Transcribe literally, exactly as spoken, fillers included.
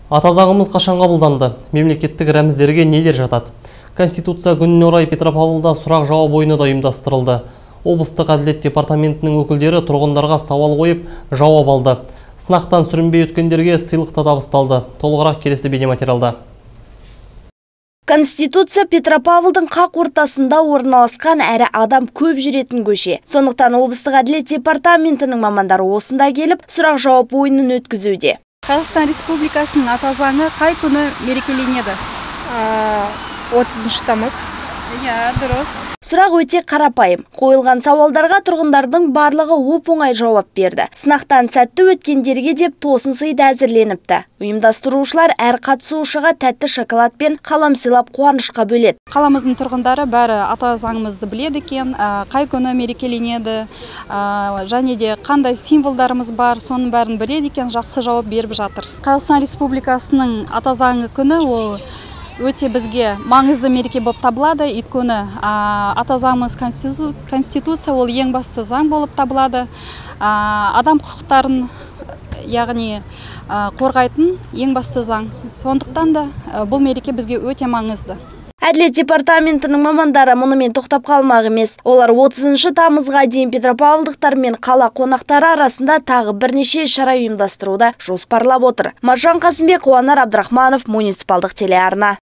Ата заңымыз қашан қабылданды? Мемлекеттік рәміздерге нелер жатады? Конституция күніне орай Петропавлда сұрақ жауап ойыны да ұйымдастырылды. Облыстық әділет департаментінің өкілдері тұрғындарға сауал қойып, жауап алды. Сынақтан сүрінбей өткендерге сыйлық та табысталды. Толығырақ келесі бейнематериалда. Конституция Петропавлдың қақ ортасында орналасқан әрі адам көп жүретін көше. Сондықтан облыстық әділет департаментінің мамандары осында келіп, сұрақ жауап ойынын өткізуде. Қазақстан Республикасының ата заңы қай күні мерекеленеді? отызыншы тамыз. Иә, дұрыс. Сұрақ өте қарапайым. Қойылған сауалдарға тұрғындардың барлығы оп-оңай жауап берді. Сынақтан сәтті өткендерге деп тосын сый да әзірленіпті. Ұйымдастырушылар әр қатысушыға тәтті шоколад пен қалам сыйлап қуанышқа бөледі. Қаламыздың тұрғындары бәрі ата заңымызды біледі екен, қай күні мерекеленеді, және де қандай символдарымыз бар, соның бәрін біледі екен, жақсы жауап беріп жатыр. Қазақстан Республикасының ата заңы күні ол өте бізге маңызды мереке болып табылады, өйткені ата заңымыз конституция ол ең басты заң болып табылады. Адам құқықтарын, яғни қорғайтын ең басты заң. Сондықтан да бұл мереке бізге өте маңызды. Әділет департаментінің мамандары мұнымен тоқтап қалмақ емес. Олар отызыншы тамызға дейін петропавлдықтар мен қала қонақтары арасында тағы бірнеше шара ұйымдастыруды жоспарлап отыр. Маржан Қасымбек, Қуанар Абдрахманов, муниципалдық телеарна.